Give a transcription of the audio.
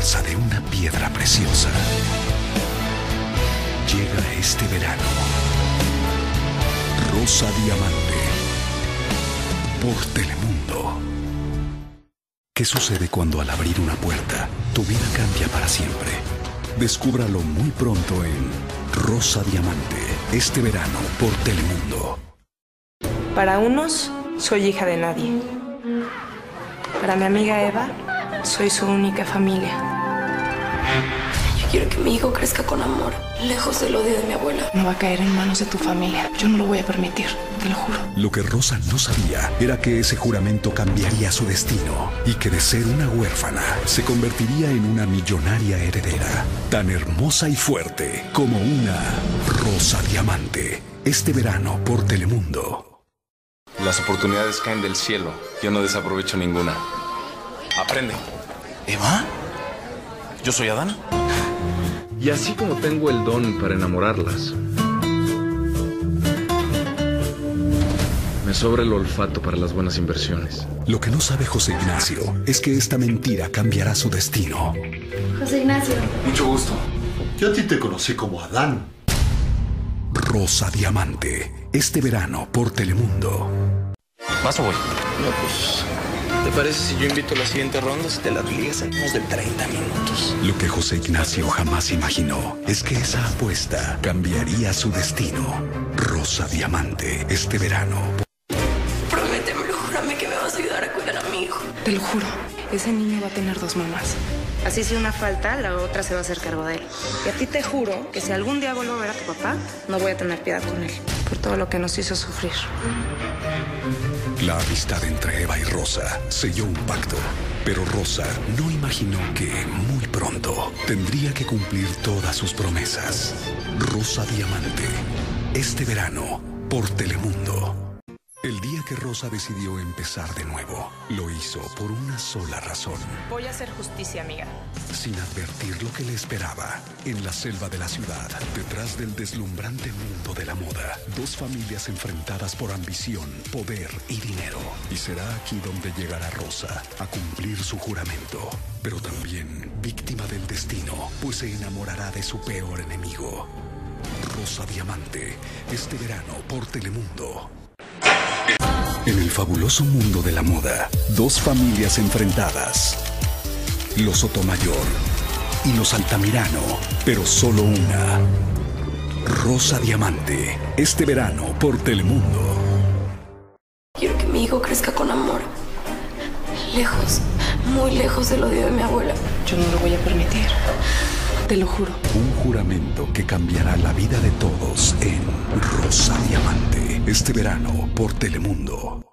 fuerza de una piedra preciosa. Llega este verano. Rosa Diamante. Por Telemundo. ¿Qué sucede cuando al abrir una puerta, tu vida cambia para siempre? Descúbralo muy pronto en Rosa Diamante. Este verano por Telemundo. Para unos, soy hija de nadie. Para mi amiga Eva, soy su única familia. Yo quiero que mi hijo crezca con amor, lejos del odio de mi abuela. No va a caer en manos de tu familia. Yo no lo voy a permitir, te lo juro. Lo que Rosa no sabía era que ese juramento cambiaría su destino y que de ser una huérfana se convertiría en una millonaria heredera, tan hermosa y fuerte como una Rosa Diamante. Este verano por Telemundo. Las oportunidades caen del cielo. Yo no desaprovecho ninguna. Aprende. ¿Eva? ¿Yo soy Adán? Y así como tengo el don para enamorarlas, me sobra el olfato para las buenas inversiones. Lo que no sabe José Ignacio es que esta mentira cambiará su destino. José Ignacio. Mucho gusto. Yo a ti te conocí como Adán. Rosa Diamante. Este verano por Telemundo. ¿Vas o voy? No, pues, ¿te parece si yo invito a la siguiente ronda? Si te la ligas en menos de 30 minutos. Lo que José Ignacio jamás imaginó es que esa apuesta cambiaría su destino. Rosa Diamante. Este verano. Prométemelo, júrame que me vas a ayudar a cuidar a mi hijo. Te lo juro, ese niño va a tener 2 mamás. Así si una falta, la otra se va a hacer cargo de él. Y a ti te juro que si algún día vuelvo a ver a tu papá, no voy a tener piedad con él. Por todo lo que nos hizo sufrir. La amistad entre Eva y Rosa selló un pacto. Pero Rosa no imaginó que muy pronto tendría que cumplir todas sus promesas. Rosa Diamante. Este verano por Telemundo. El día que Rosa decidió empezar de nuevo, lo hizo por una sola razón. Voy a hacer justicia, amiga. Sin advertir lo que le esperaba, en la selva de la ciudad, detrás del deslumbrante mundo de la moda, 2 familias enfrentadas por ambición, poder y dinero. Y será aquí donde llegará Rosa a cumplir su juramento, pero también víctima del destino, pues se enamorará de su peor enemigo. Rosa Diamante, este verano por Telemundo. En el fabuloso mundo de la moda, 2 familias enfrentadas. Los Sotomayor y los Altamirano, pero solo una. Rosa Diamante, este verano por Telemundo. Quiero que mi hijo crezca con amor, lejos, muy lejos del odio de mi abuela. Yo no lo voy a permitir, te lo juro. Un juramento que cambiará la vida de todos en Rosa Diamante, este verano por Telemundo.